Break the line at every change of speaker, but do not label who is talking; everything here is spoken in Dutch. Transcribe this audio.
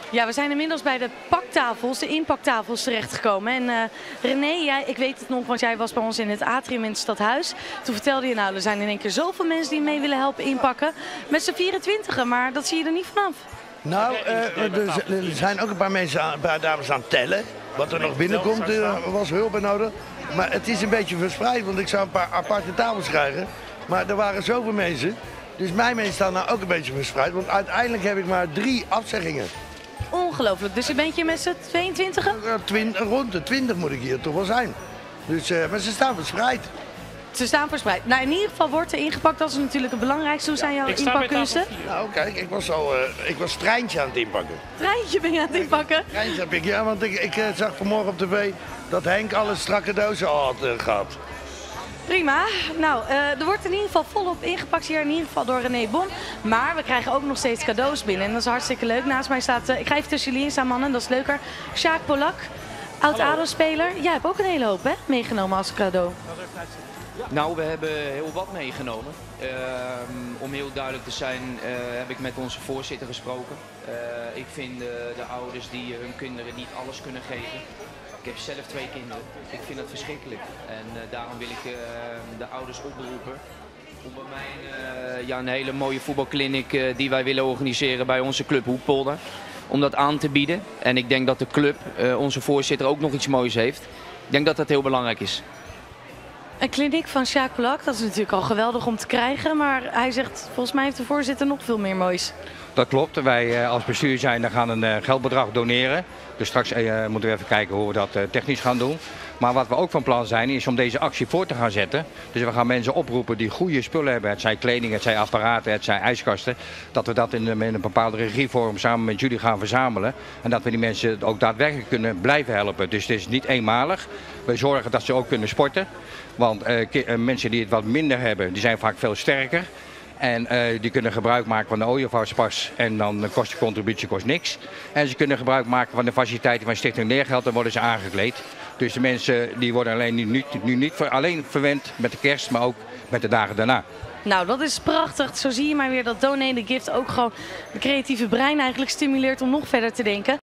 Ja, we zijn inmiddels bij de paktafels, de inpaktafels terechtgekomen. En René, ik weet het nog, want jij was bij ons in het atrium in het stadhuis. Toen vertelde je, nou, er zijn in één keer zoveel mensen die mee willen helpen inpakken. Met z'n 24, maar dat zie je er niet vanaf.
Nou, er zijn ook een paar dames aan het tellen. Wat er nog binnenkomt, was hulp bij nodig. Maar het is een beetje verspreid, want ik zou een paar aparte tafels krijgen. Maar er waren zoveel mensen. Dus mijn mensen staan nou ook een beetje verspreid. Want uiteindelijk heb ik maar 3 afzeggingen.
Ongelooflijk. Dus je bent hier met z'n 22?
Rond de 20 moet ik hier toch wel zijn. Dus, maar ze staan verspreid.
Ze staan verspreid. Nou, in ieder geval wordt er ingepakt. Dat is natuurlijk het belangrijkste. Hoe zijn jouw inpakkunsten?
Nou, kijk, ik was Treintje aan het inpakken.
Treintje ben je aan het inpakken?
Treintje heb ik, ja, want ik zag vanmorgen op tv dat Henk alle strakke dozen al had gehad.
Prima. Nou, er wordt in ieder geval volop ingepakt hier, in ieder geval door René Bon. Maar we krijgen ook nog steeds cadeaus binnen en dat is hartstikke leuk. Naast mij staat, ik ga even tussen jullie in staan mannen, dat is leuker. Sjaak Polak, oud-ADO-speler. Jij hebt ook een hele hoop hè, meegenomen als cadeau.
Nou, we hebben heel wat meegenomen. Om heel duidelijk te zijn heb ik met onze voorzitter gesproken. Ik vind de ouders die hun kinderen niet alles kunnen geven. Ik heb zelf 2 kinderen. Ik vind dat verschrikkelijk. En daarom wil ik de ouders oproepen om bij mij een hele mooie voetbalkliniek die wij willen organiseren bij onze club Hoekpolder. Om dat aan te bieden. En ik denk dat de club, onze voorzitter, ook nog iets moois heeft. Ik denk dat dat heel belangrijk is.
Een kliniek van Sjaak Polak, dat is natuurlijk al geweldig om te krijgen. Maar hij zegt, volgens mij heeft de voorzitter nog veel meer moois.
Dat klopt. Wij als bestuur gaan een geldbedrag doneren. Dus straks moeten we even kijken hoe we dat technisch gaan doen. Maar wat we ook van plan zijn is om deze actie voor te gaan zetten. Dus we gaan mensen oproepen die goede spullen hebben. Het zijn kleding, het zijn apparaten, het zijn ijskasten. Dat we dat in een bepaalde regievorm samen met jullie gaan verzamelen. En dat we die mensen ook daadwerkelijk kunnen blijven helpen. Dus het is niet eenmalig. We zorgen dat ze ook kunnen sporten. Want mensen die het wat minder hebben, die zijn vaak veel sterker. En die kunnen gebruik maken van de ooievaarspas en dan kost de contributie niks. En ze kunnen gebruik maken van de faciliteiten van Stichting Leergeld, dan worden ze aangekleed. Dus de mensen die worden nu niet alleen verwend met de kerst, maar ook met de dagen daarna.
Nou, dat is prachtig. Zo zie je maar weer dat Donate a Gift ook gewoon de creatieve brein eigenlijk stimuleert om nog verder te denken.